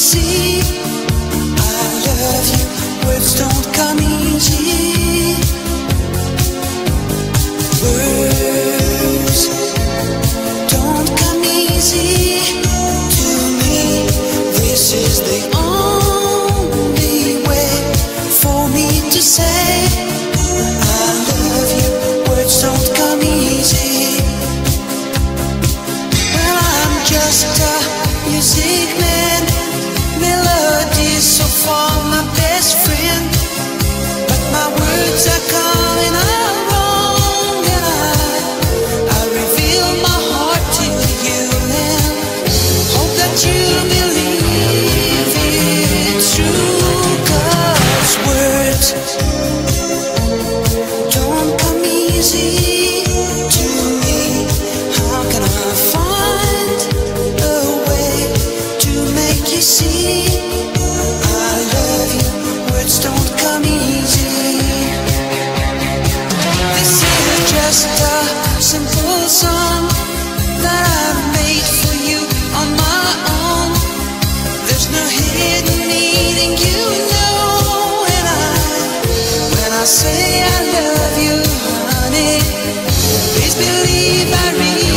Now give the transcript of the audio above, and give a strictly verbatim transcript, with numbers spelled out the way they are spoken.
see. I love you, words don't come easy. Words don't come easy to me. This is the only way for me to say I love you. Words don't come easy. Well, I'm just a music man, melodies so far my best friend, but my words are coming out wrong, and I, I reveal my heart to you and hope that you believe it's true, 'cause words don't come easy to me. How can I find a way to make you see I love you? Words don't come easy. This is just a simple song that I've made for you on my own. There's no hidden meaning, you know, and I, when I say I love you, honey, please believe I really